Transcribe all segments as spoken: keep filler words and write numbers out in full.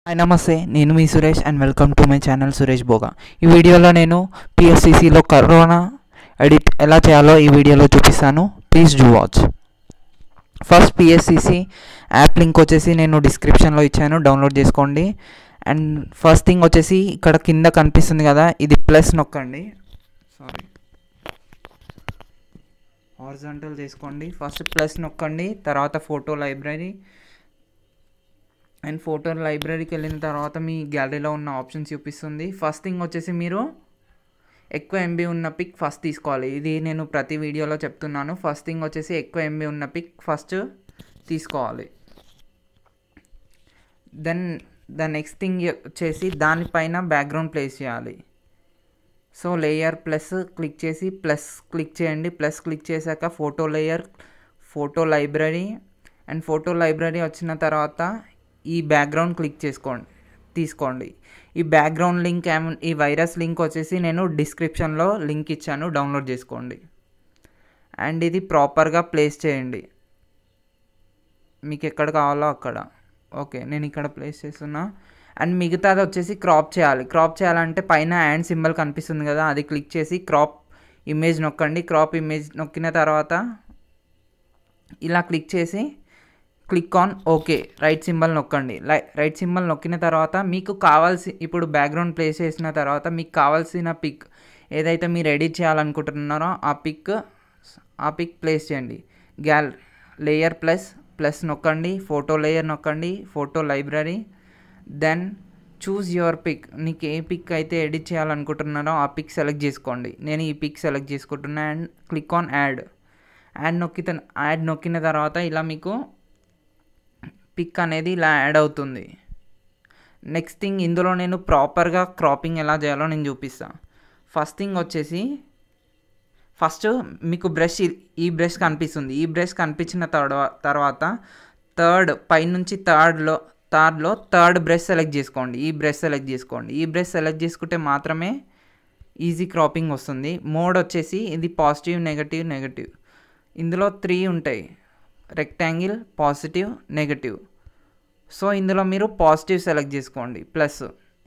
Hi namaste, నేను మీ Suresh and welcome to my channel Suresh Boga. ఈ వీడియోలో నేను పిఎస్సిసిలో కరోనా ఎడిట్ ఎలా చేయాలో ఈ వీడియోలో చూపిస్తాను. Please do watch. First PSCC app link వచ్చేసి నేను డిస్క్రిప్షన్లో ఇచ్చాను, డౌన్లోడ్ చేసుకోండి. అండ్ ఫస్ట్ థింగ్ వచ్చేసి ఇక్కడ కింద కనిపిస్తుంది కదా, ఇది ప్లస్ నొక్కండి. సారీ, హారిజాంటల్ చేసుకోండి. ఫస్ట్ ప్లస్ నొక్కండి, తర్వాత ఫోటో లైబ్రరీ. అండ్ ఫోటో లైబ్రరీకి వెళ్ళిన తర్వాత మీ గ్యాలరీలో ఉన్న ఆప్షన్స్ చూపిస్తుంది. ఫస్ట్ థింగ్ వచ్చేసి మీరు ఎక్కువ ఎంబీ ఉన్న పిక్ ఫస్ట్ తీసుకోవాలి. ఇది నేను ప్రతి వీడియోలో చెప్తున్నాను. ఫస్ట్ థింగ్ వచ్చేసి ఎక్కువ ఎంబీ ఉన్న పిక్ ఫస్ట్ తీసుకోవాలి. దెన్ ద నెక్స్ట్ థింగ్ వచ్చేసి దానిపైన బ్యాక్గ్రౌండ్ ప్లేస్ చేయాలి. సో లేయర్ ప్లస్ క్లిక్ చేసి ప్లస్ క్లిక్ చేయండి. ప్లస్ క్లిక్ చేశాక photo layer, photo library. And photo library వచ్చిన తర్వాత ఈ బ్యాక్గ్రౌండ్ క్లిక్ చేసుకోండి, తీసుకోండి. ఈ బ్యాక్గ్రౌండ్ లింక్ ఈ వైరస్ లింక్ వచ్చేసి నేను డిస్క్రిప్షన్లో లింక్ ఇచ్చాను, డౌన్లోడ్ చేసుకోండి. అండ్ ఇది ప్రాపర్గా ప్లేస్ చేయండి, మీకు ఎక్కడ కావాలో అక్కడ. ఓకే, నేను ఇక్కడ ప్లేస్ చేస్తున్నా. అండ్ మిగతాది వచ్చేసి క్రాప్ చేయాలి. క్రాప్ చేయాలంటే పైన హ్యాండ్ సింబల్ కనిపిస్తుంది కదా, అది క్లిక్ చేసి క్రాప్ ఇమేజ్ నొక్కండి. క్రాప్ ఇమేజ్ నొక్కిన తర్వాత ఇలా క్లిక్ చేసి click on okay, right symbol నొక్కండి. రైట్ సింబల్ నొక్కిన తర్వాత మీకు కావాల్సి ఇప్పుడు బ్యాక్గ్రౌండ్ ప్లేస్ చేసిన తర్వాత మీకు కావాల్సిన పిక్ ఏదైతే మీరు ఎడిట్ చేయాలనుకుంటున్నారో ఆ పిక్ ఆ పిక్ ప్లేస్ చేయండి. గ్యాల్ లేయర్ ప్లస్ ప్లస్ నొక్కండి, ఫోటో లేయర్ నొక్కండి, photo library. Then choose your pic. నీకు ఏ పిక్ అయితే ఎడిట్ చేయాలనుకుంటున్నారో ఆ పిక్ సెలెక్ట్ చేసుకోండి. నేను ఈ పిక్ సెలెక్ట్ చేసుకుంటున్నా. And click on add. Add నొక్కిత యాడ్ నొక్కిన తర్వాత ఇలా మీకు పిక్ అనేది ఇలా యాడ్ అవుతుంది. నెక్స్ట్ థింగ్ ఇందులో నేను ప్రాపర్గా క్రాపింగ్ ఎలా చేయాలో నేను చూపిస్తాను. ఫస్ట్ థింగ్ వచ్చేసి ఫస్ట్ మీకు బ్రష్ ఈ బ్రష్ కనిపిస్తుంది. ఈ బ్రష్ కనిపించిన తర్వా తర్వాత థర్డ్ పైనుంచి థర్డ్లో థర్డ్లో థర్డ్ బ్రష్ సెలెక్ట్ చేసుకోండి. ఈ బ్రష్ సెలెక్ట్ చేసుకోండి. ఈ బ్రష్ సెలెక్ట్ చేసుకుంటే మాత్రమే ఈజీ క్రాపింగ్ వస్తుంది. మోడ్ వచ్చేసి ఇది పాజిటివ్, నెగటివ్, నెగటివ్. ఇందులో త్రీ ఉంటాయి, రెక్టాంగిల్, పాజిటివ్, నెగటివ్. సో ఇందులో మీరు పాజిటివ్ సెలెక్ట్ చేసుకోండి ప్లస్.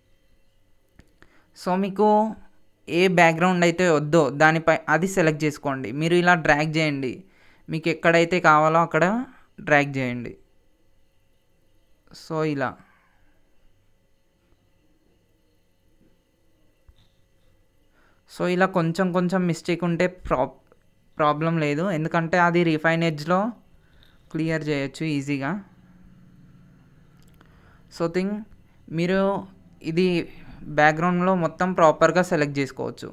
సో మీకు ఏ బ్యాక్గ్రౌండ్ అయితే వద్దో దానిపై అది సెలెక్ట్ చేసుకోండి. మీరు ఇలా డ్రాగ్ చేయండి, మీకు ఎక్కడైతే కావాలో అక్కడ డ్రాగ్ చేయండి. సో ఇలా సో ఇలా కొంచెం కొంచెం మిస్టేక్ ఉంటే ప్రా ప్రాబ్లం లేదు, ఎందుకంటే అది రిఫైన్ ఎడ్జ్లో క్లియర్ చేయొచ్చు ఈజీగా. సో థింగ్ మీరు ఇది బ్యాక్గ్రౌండ్లో మొత్తం ప్రాపర్గా సెలెక్ట్ చేసుకోవచ్చు.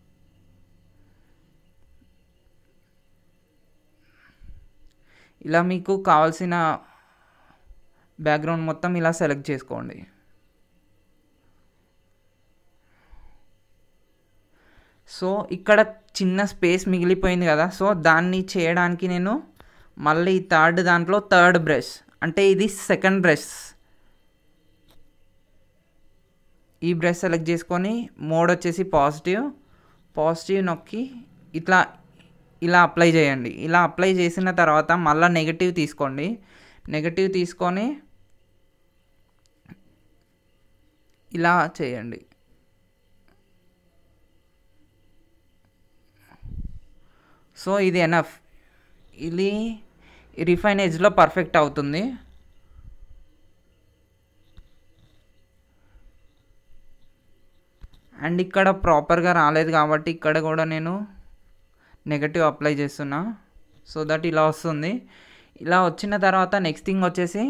ఇలా మీకు కావాల్సిన బ్యాక్గ్రౌండ్ మొత్తం ఇలా సెలెక్ట్ చేసుకోండి. సో ఇక్కడ చిన్న స్పేస్ మిగిలిపోయింది కదా, సో దాన్ని చేయడానికి నేను మళ్ళీ థర్డ్ దాంట్లో థర్డ్ బ్రష్, అంటే ఇది సెకండ్ బ్రష్, ఈ బ్రష్ సెలెక్ట్ చేసుకొని మోడ్ వచ్చేసి పాజిటివ్ పాజిటివ్ నొక్కి ఇట్లా ఇలా అప్లై చేయండి. ఇలా అప్లై చేసిన తర్వాత మళ్ళీ నెగటివ్ తీసుకోండి. నెగటివ్ తీసుకొని ఇలా చేయండి. సో ఇది ఎనఫ్, ఇది రిఫైన్ ఎడ్జ్లో పర్ఫెక్ట్ అవుతుంది. అండ్ ఇక్కడ ప్రాపర్గా రాలేదు కాబట్టి ఇక్కడ కూడా నేను నెగటివ్ అప్లై చేస్తున్నా, సో దట్ ఇలా వస్తుంది. ఇలా వచ్చిన తర్వాత నెక్స్ట్ థింగ్ వచ్చేసి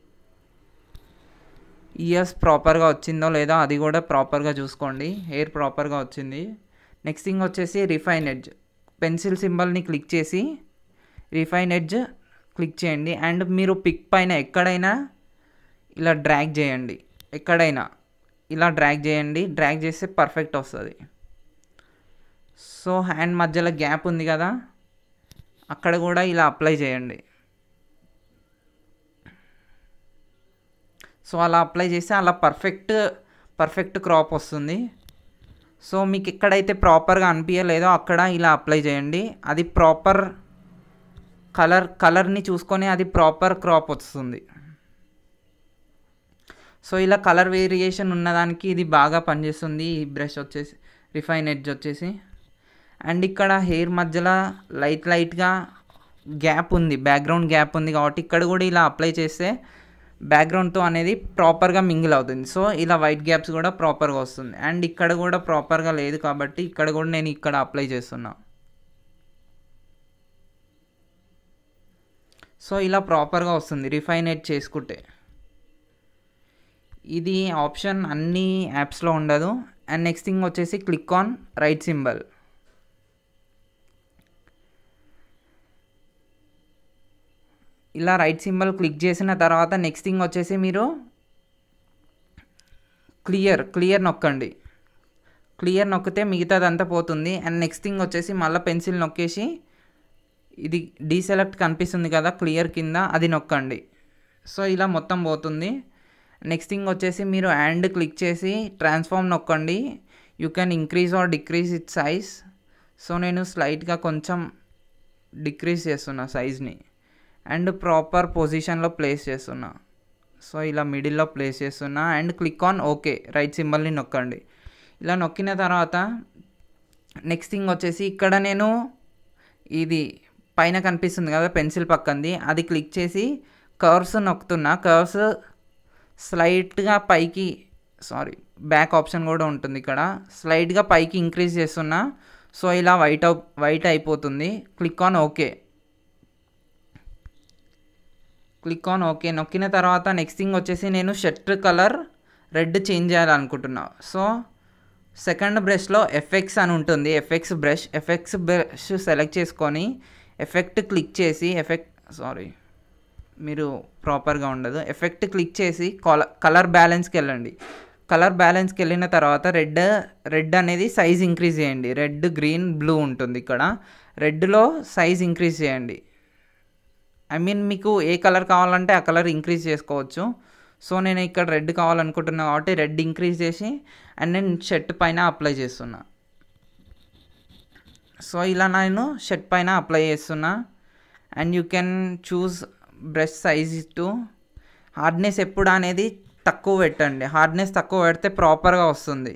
ఇయర్స్ ప్రాపర్గా వచ్చిందో లేదో అది కూడా ప్రాపర్గా చూసుకోండి. హెయిర్ ప్రాపర్గా వచ్చింది. నెక్స్ట్ థింగ్ వచ్చేసి రిఫైన్ ఎడ్జ్, పెన్సిల్ సింబల్ని క్లిక్ చేసి రిఫైన్ ఎడ్జ్ క్లిక్ చేయండి. అండ్ మీరు పిక్ పైన ఎక్కడైనా ఇలా డ్రాగ్ చేయండి, ఎక్కడైనా ఇలా డ్రాగ్ చేయండి. డ్రాగ్ చేస్తే పర్ఫెక్ట్ వస్తుంది. సో హ్యాండ్ మధ్యలో గ్యాప్ ఉంది కదా, అక్కడ కూడా ఇలా అప్లై చేయండి. సో అలా అప్లై చేస్తే అలా పర్ఫెక్ట్ పర్ఫెక్ట్ క్రాప్ వస్తుంది. సో మీకు ఎక్కడైతే ప్రాపర్గా అనిపించలేదో అక్కడ ఇలా అప్లై చేయండి. అది ప్రాపర్ కలర్ కలర్ని చూసుకొని అది ప్రాపర్ క్రాప్ వస్తుంది. సో ఇలా కలర్ వేరియేషన్ ఉన్నదానికి ఇది బాగా పనిచేస్తుంది ఈ బ్రష్ వచ్చేసి, రిఫైన్ ఎడ్జ్ వచ్చేసి. అండ్ ఇక్కడ హెయిర్ మధ్యలో లైట్ లైట్గా గ్యాప్ ఉంది, బ్యాక్గ్రౌండ్ గ్యాప్ ఉంది కాబట్టి ఇక్కడ కూడా ఇలా అప్లై చేస్తే బ్యాక్గ్రౌండ్తో అనేది ప్రాపర్గా మింగిల్ అవుతుంది. సో ఇలా వైట్ గ్యాప్స్ కూడా ప్రాపర్గా వస్తుంది. అండ్ ఇక్కడ కూడా ప్రాపర్గా లేదు కాబట్టి ఇక్కడ కూడా నేను ఇక్కడ అప్లై చేస్తున్నా. సో ఇలా ప్రాపర్గా వస్తుంది రిఫైన్ ఎడ్జ్ చేసుకుంటే. ఇది ఆప్షన్ అన్ని యాప్స్లో ఉండదు. అండ్ నెక్స్ట్ థింగ్ వచ్చేసి క్లిక్ ఆన్ రైట్ సింబల్. ఇలా రైట్ సింబల్ క్లిక్ చేసిన తర్వాత నెక్స్ట్ థింగ్ వచ్చేసి మీరు క్లియర్ క్లియర్ నొక్కండి. క్లియర్ నొక్కితే మిగతాదంతా పోతుంది. అండ్ నెక్స్ట్ థింగ్ వచ్చేసి మళ్ళీ పెన్సిల్ నొక్కేసి ఇది డీసెలెక్ట్ కనిపిస్తుంది కదా క్లియర్ కింద, అది నొక్కండి. సో ఇలా మొత్తం పోతుంది. నెక్స్ట్ థింగ్ వచ్చేసి మీరు హ్యాండ్ క్లిక్ చేసి ట్రాన్స్ఫార్మ్ నొక్కండి. You can increase or decrease it size. So నేను స్లైట్గా కొంచెం డిక్రీజ్ చేస్తున్నా సైజ్ని అండ్ ప్రాపర్ పొజిషన్లో ప్లేస్ చేస్తున్నా. సో ఇలా మిడిల్లో ప్లేస్ చేస్తున్నా and click on okay right సింబల్ని నొక్కండి. ఇలా నొక్కిన తర్వాత నెక్స్ట్ థింగ్ వచ్చేసి ఇక్కడ నేను ఇది పైన కనిపిస్తుంది కదా పెన్సిల్ పక్కంది, అది క్లిక్ చేసి కర్వ్స్ నొక్కుతున్నా. కర్వ్స్ స్లైట్గా పైకి, సారీ బ్యాక్ ఆప్షన్ కూడా ఉంటుంది ఇక్కడ, స్లైట్గా పైకి ఇంక్రీజ్ చేస్తున్నా. సో ఇలా వైట్ వైట్ అయిపోతుంది. Click on okay. Click on okay నొక్కిన తర్వాత నెక్స్ట్ థింగ్ వచ్చేసి నేను షర్ట్ కలర్ రెడ్ చేంజ్ చేయాలనుకుంటున్నా. సో సెకండ్ బ్రష్లో ఎఫెక్ట్స్ అని ఉంటుంది, effects brush. Effects brush select చేసుకొని ఎఫెక్ట్ క్లిక్ చేసి, ఎఫెక్ట్ సారీ మీరు ప్రాపర్గా ఉండదు, ఎఫెక్ట్ క్లిక్ చేసి కలర్ బ్యాలెన్స్కి వెళ్ళండి. కలర్ బ్యాలెన్స్కి వెళ్ళిన తర్వాత రెడ్ రెడ్ అనేది సైజ్ ఇంక్రీజ్ చేయండి. రెడ్ గ్రీన్ బ్లూ ఉంటుంది ఇక్కడ, రెడ్లో సైజ్ ఇంక్రీజ్ చేయండి. ఐ మీన్ మీకు ఏ కలర్ కావాలంటే ఆ కలర్ ఇంక్రీజ్ చేసుకోవచ్చు. సో నేను ఇక్కడ రెడ్ కావాలనుకుంటున్నా కాబట్టి రెడ్ ఇంక్రీజ్ చేసి అండ్ నేను షర్ట్ పైన అప్లై చేస్తున్నా. సో ఇలా నేను షర్ట్ పైన అప్లై చేస్తున్నా. And you can choose brush size too. Hardness ఎప్పుడు అనేది తక్కువ పెట్టండి, హార్డ్నెస్ తక్కువ పెడితే ప్రాపర్గా వస్తుంది.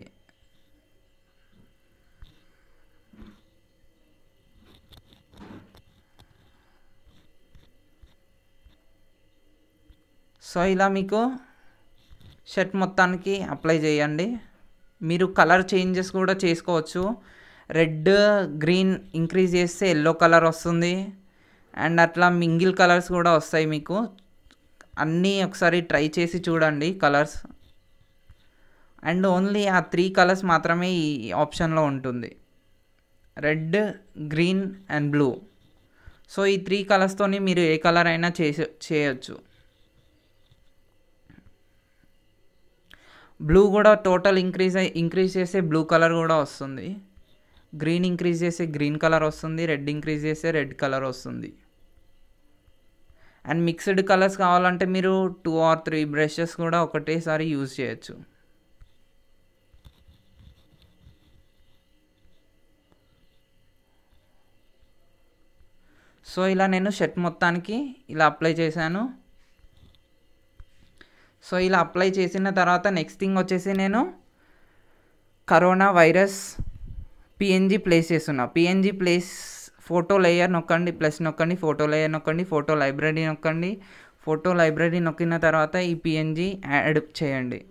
సో ఇలా మీకు షర్ట్ మొత్తానికి అప్లై చేయండి. మీరు కలర్ చేంజెస్ కూడా చేసుకోవచ్చు. రెడ్ గ్రీన్ ఇంక్రీజ్ చేస్తే ఎల్లో కలర్ వస్తుంది అండ్ అట్లా మింగిల్ కలర్స్ కూడా వస్తాయి మీకు. అన్నీ ఒకసారి ట్రై చేసి చూడండి కలర్స్. అండ్ ఓన్లీ ఆ త్రీ కలర్స్ మాత్రమే ఈ ఆప్షన్లో ఉంటుంది, red green and blue. So ఈ త్రీ కలర్స్తోని మీరు ఏ కలర్ అయినా చేసి చేయొచ్చు. బ్లూ కూడా టోటల్ ఇంక్రీజ్ అయి ఇంక్రీజ్ చేస్తే బ్లూ కలర్ కూడా వస్తుంది, గ్రీన్ ఇంక్రీజ్ చేస్తే గ్రీన్ కలర్ వస్తుంది, రెడ్ ఇంక్రీజ్ చేస్తే రెడ్ కలర్ వస్తుంది. అండ్ మిక్స్డ్ కలర్స్ కావాలంటే మీరు టూ ఆర్ త్రీ బ్రషెస్ కూడా ఒకటేసారి యూజ్ చేయొచ్చు. సో ఇలా నేను షర్ట్ మొత్తానికి ఇలా అప్లై చేశాను. సో ఇలా అప్లై చేసిన తర్వాత నెక్స్ట్ థింగ్ వచ్చేసి నేను కరోనా వైరస్ పిఎన్జీ ప్లేస్ చేస్తున్నా. పిఎన్జీ ప్లేస్ ఫోటో లేయర్ నొక్కండి, ప్లస్ నొక్కండి, ఫోటో లేయర్ నొక్కండి, ఫోటో లైబ్రరీ నొక్కండి. ఫోటో లైబ్రరీ నొక్కిన తర్వాత ఈ పిఎన్జీ యాడ్ చేయండి.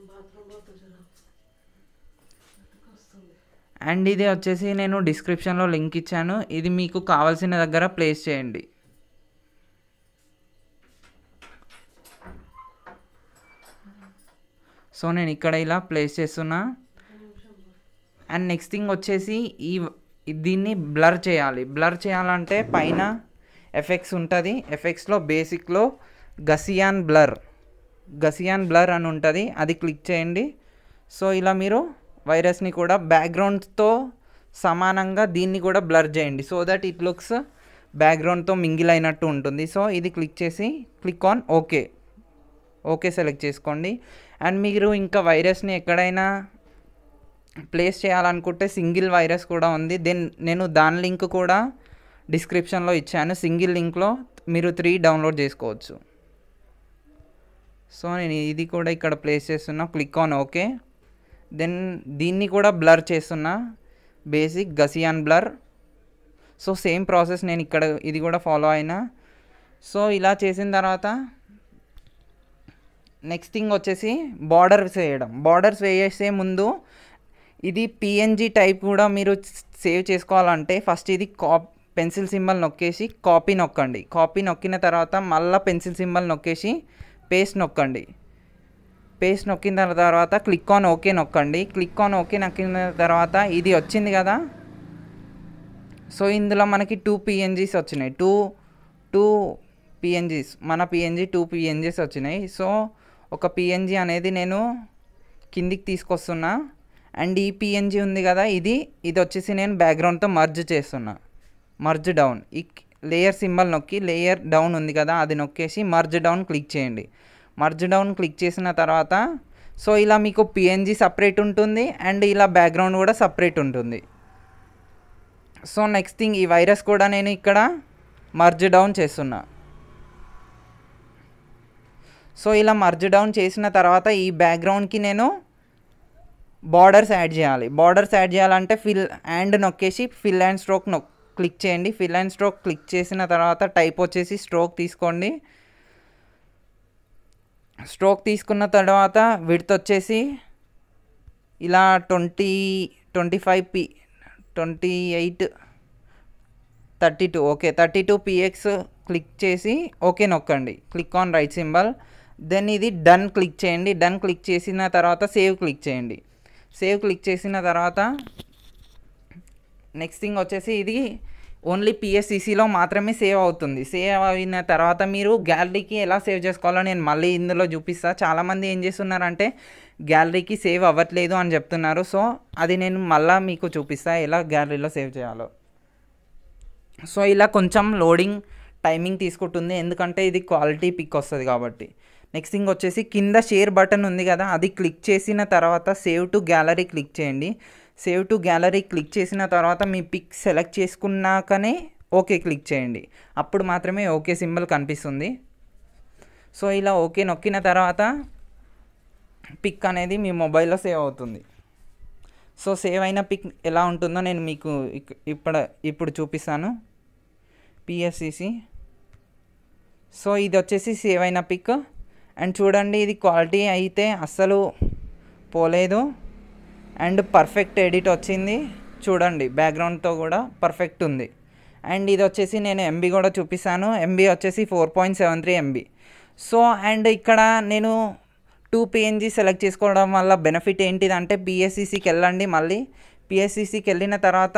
అండ్ ఇది వచ్చేసి నేను డిస్క్రిప్షన్లో లింక్ ఇచ్చాను, ఇది మీకు కావాల్సిన దగ్గర ప్లేస్ చేయండి. సో నేను ఇక్కడ ఇలా ప్లేస్ చేస్తున్నా. అండ్ నెక్స్ట్ థింగ్ వచ్చేసి ఈ దీన్ని బ్లర్ చేయాలి. బ్లర్ చేయాలంటే పైన ఎఫెక్ట్స్ ఉంటుంది, ఎఫెక్ట్స్లో బేసిక్లో గసియాన్ బ్లర్ గసియాన్ బ్లర్ అని ఉంటుంది, అది క్లిక్ చేయండి. సో ఇలా మీరు వైరస్ని కూడా బ్యాక్గ్రౌండ్తో సమానంగా దీన్ని కూడా బ్లర్ చేయండి, సో దట్ ఇట్ లుక్స్ బ్యాక్గ్రౌండ్తో మింగిల్ అయినట్టు ఉంటుంది. సో ఇది క్లిక్ చేసి click on okay okay select చేసుకోండి. అండ్ మీరు ఇంకా వైరస్ని ఎక్కడైనా ప్లేస్ చేయాలనుకుంటే సింగిల్ వైరస్ కూడా ఉంది, దెన్ నేను దాని లింక్ కూడా డిస్క్రిప్షన్లో ఇచ్చాను. సింగిల్ లింక్లో మీరు త్రీ డౌన్లోడ్ చేసుకోవచ్చు. సో నేను ఇది కూడా ఇక్కడ ప్లేస్ చేస్తున్నా, క్లిక్ ఆన్ ఓకే. దెన్ దీన్ని కూడా బ్లర్ చేస్తున్నా, basic Gaussian blur. So same process నేను ఇక్కడ ఇది కూడా ఫాలో అయినా. సో ఇలా చేసిన తర్వాత నెక్స్ట్ థింగ్ వచ్చేసి బార్డర్స్ వేయడం. బార్డర్స్ వేసే ముందు ఇది పిఎన్జీ టైప్ కూడా మీరు సేవ్ చేసుకోవాలంటే ఫస్ట్ ఇది కాప్ పెన్సిల్ సింబల్ నొక్కేసి కాపీ నొక్కండి. కాపీ నొక్కిన తర్వాత మళ్ళీ పెన్సిల్ సింబల్ నొక్కేసి పేస్ట్ నొక్కండి. పేస్ట్ నొక్కిన తర్వాత క్లిక్ ఆన్ ఓకే నొక్కండి. క్లిక్ ఆన్ ఓకే నొక్కిన తర్వాత ఇది వచ్చింది కదా. సో ఇందులో మనకి టూ పిఎన్జీస్ వచ్చినాయి, టూ టూ పిఎన్జీస్ మన పిఎన్జీ టూ పిఎన్జీస్ వచ్చినాయి. సో ఒక పిఎన్జీ అనేది నేను కిందికి తీసుకొస్తున్నా. అండ్ ఈ పిఎన్జీ ఉంది కదా, ఇది ఇది వచ్చేసి నేను బ్యాక్గ్రౌండ్తో మర్జ్ చేస్తున్నా. మర్జ్ డౌన్, ఈ లేయర్ సింబల్ నొక్కి లేయర్ డౌన్ ఉంది కదా అది నొక్కేసి మర్జ్ డౌన్ క్లిక్ చేయండి. మర్జ్ డౌన్ క్లిక్ చేసిన తర్వాత సో ఇలా మీకు పిఎన్జీ సపరేట్ ఉంటుంది అండ్ ఇలా బ్యాక్గ్రౌండ్ కూడా సపరేట్ ఉంటుంది. సో నెక్స్ట్ థింగ్ ఈ వైరస్ కూడా నేను ఇక్కడ మర్జ్ డౌన్ చేస్తున్నా. సో ఇలా మర్జ్ డౌన్ చేసిన తర్వాత ఈ బ్యాక్గ్రౌండ్కి నేను బార్డర్స్ యాడ్ చేయాలి. బార్డర్స్ యాడ్ చేయాలంటే ఫిల్ అండ్ నొక్కేసి ఫిల్ అండ్ స్ట్రోక్ నొక్ క్లిక్ చేయండి. ఫిల్ అండ్ స్ట్రోక్ క్లిక్ చేసిన తర్వాత టైప్ వచ్చేసి స్ట్రోక్ తీసుకోండి. స్ట్రోక్ తీసుకున్న తర్వాత విడ్త్ వచ్చేసి ఇలా twenty twenty five P twenty eight thirty two okay thirty two PX click చేసి ఓకే నొక్కండి. Click on right symbol. Then ఇది డన్ క్లిక్ చేయండి. డన్ క్లిక్ చేసిన తర్వాత సేవ్ క్లిక్ చేయండి. సేవ్ క్లిక్ చేసిన తర్వాత నెక్స్ట్ థింగ్ వచ్చేసి ఇది ఓన్లీ పిఎస్సిసిలో మాత్రమే సేవ్ అవుతుంది. సేవ్ అయిన తర్వాత మీరు గ్యాలరీకి ఎలా సేవ్ చేసుకోవాలో నేను మళ్ళీ ఇందులో చూపిస్తాను. చాలామంది ఏం చేస్తున్నారంటే గ్యాలరీకి సేవ్ అవ్వట్లేదు అని చెప్తున్నారు. సో అది నేను మళ్ళీ మీకు చూపిస్తాను ఎలా గ్యాలరీలో సేవ్ చేయాలో. సో ఇలా కొంచెం లోడింగ్ టైమింగ్ తీసుకుంటుంది ఎందుకంటే ఇది క్వాలిటీ పిక్ వస్తుంది కాబట్టి. నెక్స్ట్ థింగ్ వచ్చేసి కింద షేర్ బటన్ ఉంది కదా అది క్లిక్ చేసిన తర్వాత సేవ్ టు గ్యాలరీ క్లిక్ చేయండి. సేవ్ టు గ్యాలరీ క్లిక్ చేసిన తర్వాత మీ పిక్ సెలెక్ట్ చేసుకున్నాకనే ఓకే క్లిక్ చేయండి. అప్పుడు మాత్రమే ఓకే సింబల్ కనిపిస్తుంది. సో ఇలా ఓకే నొక్కిన తర్వాత పిక్ అనేది మీ మొబైల్లో సేవ్ అవుతుంది. సో సేవ్ అయిన పిక్ ఎలా ఉంటుందో నేను మీకు ఇప్పుడు ఇప్పుడు చూపిస్తాను. పిఎస్సిసి. సో ఇది వచ్చేసి సేవ్ అయిన పిక్. అండ్ చూడండి ఇది క్వాలిటీ అయితే అస్సలు పోలేదు అండ్ పర్ఫెక్ట్ ఎడిట్ వచ్చింది. చూడండి బ్యాక్గ్రౌండ్తో కూడా పర్ఫెక్ట్ ఉంది. అండ్ ఇది వచ్చేసి నేను ఎంబీ కూడా చూపిస్తాను. ఎంబీ వచ్చేసి four point seven three MB. So and ఇక్కడ నేను టూ పిఎన్జీ సెలెక్ట్ చేసుకోవడం వల్ల బెనిఫిట్ ఏంటిదంటే పిఎస్సిసికి వెళ్ళండి. మళ్ళీ పిఎస్సిసికి వెళ్ళిన తర్వాత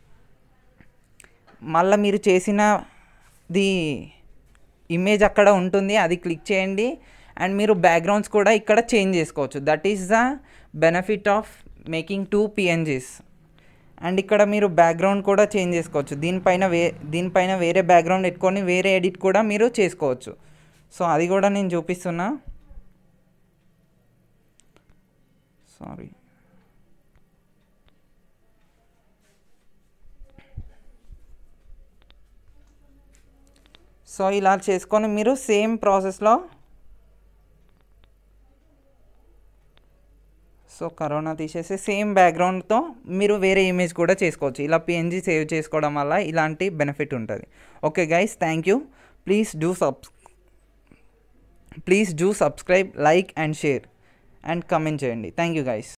మళ్ళీ మీరు చేసినది ఇమేజ్ అక్కడ ఉంటుంది, అది క్లిక్ చేయండి. అండ్ మీరు బ్యాక్గ్రౌండ్స్ కూడా ఇక్కడ చేంజ్ చేసుకోవచ్చు. That is the benefit of making two PNGs. And ఇక్కడ మీరు బ్యాక్గ్రౌండ్ కూడా చేంజ్ చేసుకోవచ్చు. దీనిపైన వే దీనిపైన వేరే బ్యాక్గ్రౌండ్ పెట్టుకొని వేరే ఎడిట్ కూడా మీరు చేసుకోవచ్చు. సో అది కూడా నేను చూపిస్తున్నా. సారీ సో ఇలా చేసుకొని మీరు సేమ్ ప్రాసెస్లో సో కరోనా తీసేసి సేమ్ బ్యాక్గ్రౌండ్తో మీరు వేరే ఇమేజ్ కూడా చేసుకోవచ్చు. ఇలా పిఎన్జీ సేవ్ చేసుకోవడం వల్ల ఇలాంటి బెనిఫిట్ ఉంటుంది. Okay guys, thank you. Please do sub please do subscribe, like and share and comment చేయండి. Thank you guys.